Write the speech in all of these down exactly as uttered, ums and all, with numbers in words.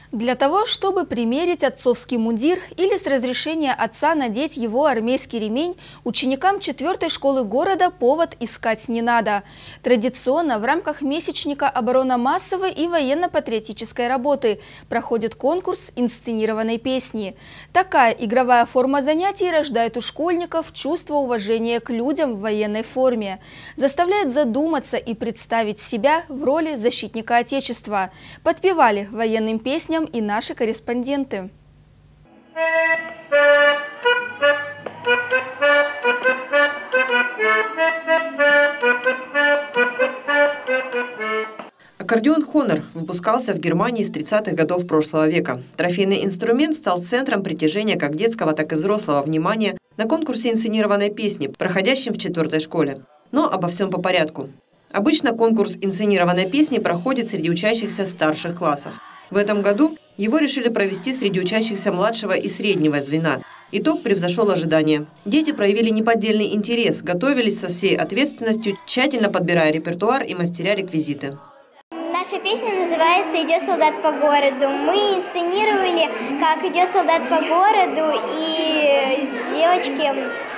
Для того, чтобы примерить отцовский мундир или с разрешения отца надеть его армейский ремень, ученикам четвертой школы города повод искать не надо. Традиционно в рамках месячника оборонно-массовой и военно-патриотической работы проходит конкурс инсценированной песни. Такая игровая форма занятий рождает у школьников чувство уважения к людям в военной форме, заставляет задуматься и представить себя в роли защитника Отечества. Подпевали военным песням и наши корреспонденты. Аккордеон «Хонор» выпускался в Германии с тридцатых годов прошлого века. Трофейный инструмент стал центром притяжения как детского, так и взрослого внимания на конкурсе инсценированной песни, проходящем в четвертой школе. Но обо всем по порядку. Обычно конкурс инсценированной песни проходит среди учащихся старших классов. В этом году его решили провести среди учащихся младшего и среднего звена. Итог превзошел ожидания. Дети проявили неподдельный интерес, готовились со всей ответственностью, тщательно подбирая репертуар и мастеря реквизиты. Наша песня называется «Идет солдат по городу». Мы инсценировали, как идет солдат по городу, и с девочки,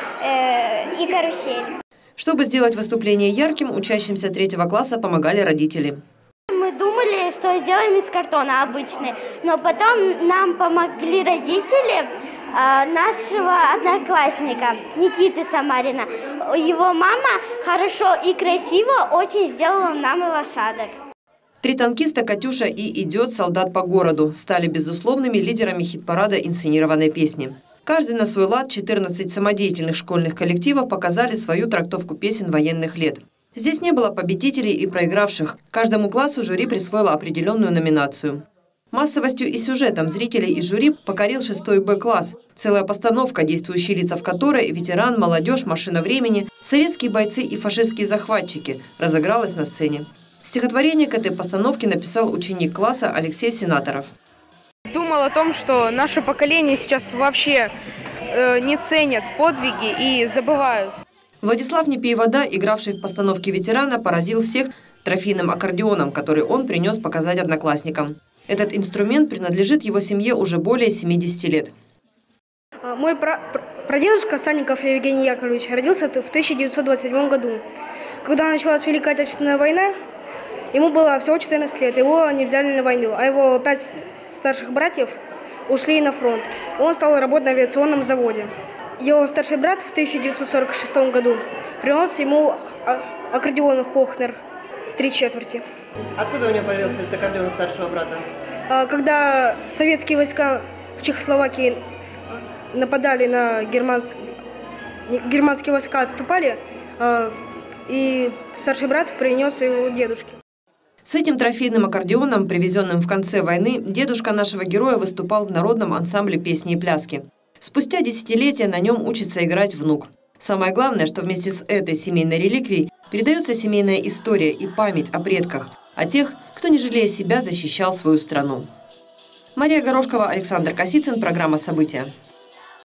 э, и карусель. Чтобы сделать выступление ярким, учащимся третьего класса помогали родители. Мы думали, что сделаем из картона обычный, но потом нам помогли родители э, нашего одноклассника Никиты Самарина. Его мама хорошо и красиво очень сделала нам лошадок. Три танкиста «Катюша» и «Идет солдат по городу» стали безусловными лидерами хит-парада инсценированной песни. Каждый на свой лад четырнадцать самодеятельных школьных коллективов показали свою трактовку песен военных лет. Здесь не было победителей и проигравших. Каждому классу жюри присвоило определенную номинацию. Массовостью и сюжетом зрителей и жюри покорил шестой Б-класс. Целая постановка, действующие лица в которой ветеран, молодежь, машина времени, советские бойцы и фашистские захватчики, разыгралась на сцене. Стихотворение к этой постановке написал ученик класса Алексей Сенаторов. Думал о том, что наше поколение сейчас вообще э, не ценят подвиги и забывают. Владислав Непиевода, игравший в постановке ветерана, поразил всех трофейным аккордеоном, который он принес показать одноклассникам. Этот инструмент принадлежит его семье уже более семидесяти лет. Мой прадедушка Санников Евгений Яковлевич родился в тысяча девятьсот двадцать седьмом году. Когда началась Великая Отечественная война, ему было всего четырнадцать лет, его не взяли на войну, а его пять старших братьев ушли на фронт. Он стал работать на авиационном заводе. Его старший брат в тысяча девятьсот сорок шестом году принес ему аккордеон «Хохнер» три четверти. Откуда у него появился этот аккордеон старшего брата? Когда советские войска в Чехословакии нападали на германс... германские войска, отступали, и старший брат принес его дедушке. С этим трофейным аккордеоном, привезенным в конце войны, дедушка нашего героя выступал в народном ансамбле песни и пляски. Спустя десятилетия на нем учится играть внук. Самое главное, что вместе с этой семейной реликвией передается семейная история и память о предках, о тех, кто, не жалея себя, защищал свою страну. Мария Горошкова, Александр Косицын, программа «События».